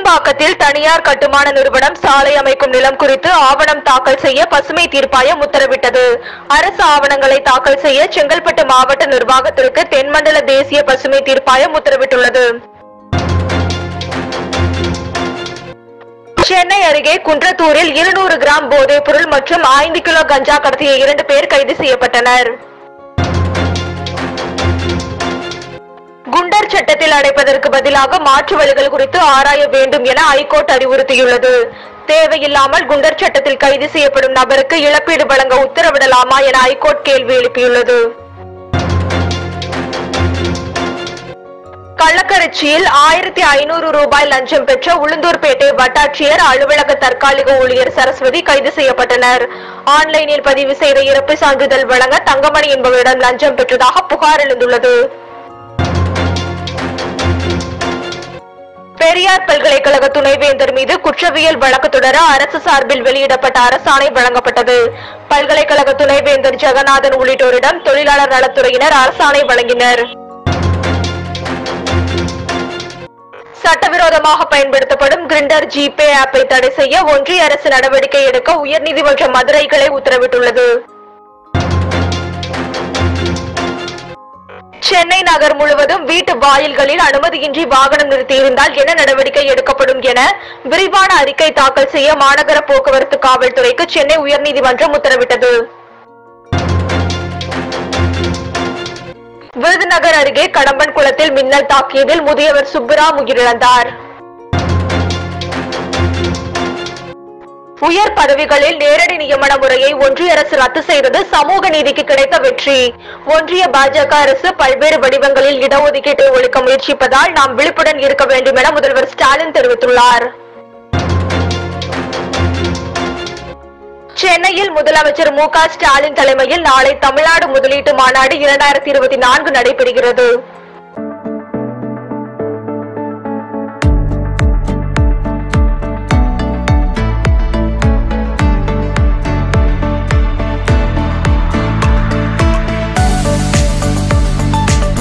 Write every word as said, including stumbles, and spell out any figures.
பெரும்பாக்கத்தில் தனியார் கட்டுமான நிறுவனம் சாலை அமைக்கும் நிலம் குறித்து ஆவணம் தாக்கல் செய்ய பசுமை தீர்ப்பாயம் உத்தரவிட்டது. அரசு ஆவணங்களை தாக்கல் செய்ய செங்கல்பட்டு மாவட்ட நிர்வாகத்திற்கு தென்மண்டல தேசிய பசுமை தீர்ப்பாயம் உத்தரவிட்டுள்ளது. சென்னை அருகே குன்றத்தூரில் இருநூறு கிராம் போதைப் பொருள் மற்றும் ஐந்து கிலோ கஞ்சா கடத்திய இரண்டு பேர் கைது செய்யப்பட்டனர். குண்டர் சட்டத்தில் அடைப்பதற்கு பதிலாக மாற்று வழிகள் குறித்து ஆராய வேண்டும் என ஐகோர்ட் அறிவுறுத்தியுள்ளது. தேவையில்லாமல் குண்டர் சட்டத்தில் கைது செய்யப்படும் நபருக்கு இழப்பீடு வழங்க உத்தரவிடலாமா என ஐகோர்ட் கேள்வி எழுப்பியுள்ளது. கள்ளக்கரைச்சியில் ஆயிரத்தி ஐநூறு ரூபாய் லஞ்சம் பெற்ற உளுந்தூர்பேட்டை வட்டாட்சியர் அலுவலக தற்காலிக ஊழியர் சரஸ்வதி கைது செய்யப்பட்டனர். ஆன்லைனில் பதிவு செய்த இறப்பு சான்றிதழ் வழங்க தங்கமணி என்பவரிடம் லஞ்சம் பெற்றதாக புகார் எழுந்துள்ளது. பெரியார் பல்கலைக்கழக துணைவேந்தர் மீது குற்றவியல் வழக்கு தொடர அரசு சார்பில் வெளியிடப்பட்ட அரசாணை வழங்கப்பட்டது. பல்கலைக்கழக துணைவேந்தர் ஜெகநாதன் உள்ளிட்டோரிடம் தொழிலாளர் நலத்துறையினர் அரசாணை வழங்கினர். சட்டவிரோதமாக பயன்படுத்தப்படும் கிரிண்டர் ஜிபே ஆப்பை தடை செய்ய ஒன்றிய அரசு நடவடிக்கை எடுக்க உயர்நீதிமன்ற மதுரை கிளை உத்தரவிட்டுள்ளது. சென்னை நகர் முழுவதும் வீட்டு வாயில்களில் அனுமதியின்றி வாகனம் நிறுத்தியிருந்தால் என்ன நடவடிக்கை எடுக்கப்படும் என விரிவான அறிக்கை தாக்கல் செய்ய மாநகர போக்குவரத்து காவல்துறைக்கு சென்னை உயர்நீதிமன்றம் உத்தரவிட்டது. விருதுநகர் அருகே கடம்பன் குளத்தில் மின்னல் தாக்கியதில் முதியவர் சுப்புராம் உயிரிழந்தார். உயர் பதவிகளில் நேரடி நியமன முறையை ஒன்றிய அரசு ரத்து செய்தது சமூக நீதிக்கு கிடைத்த வெற்றி. ஒன்றிய பாஜக அரசு பல்வேறு வடிவங்களில் இடஒதுக்கீட்டை ஒழிக்க முயற்சிப்பதால் நாம் விழிப்புடன் இருக்க வேண்டும் என முதல்வர் ஸ்டாலின் தெரிவித்துள்ளார். சென்னையில் முதலமைச்சர் மு க ஸ்டாலின் தலைமையில் நாளை தமிழ்நாடு முதலீட்டு மாநாடு இரண்டாயிரத்தி இருபத்தி நான்கு நடைபெறுகிறது.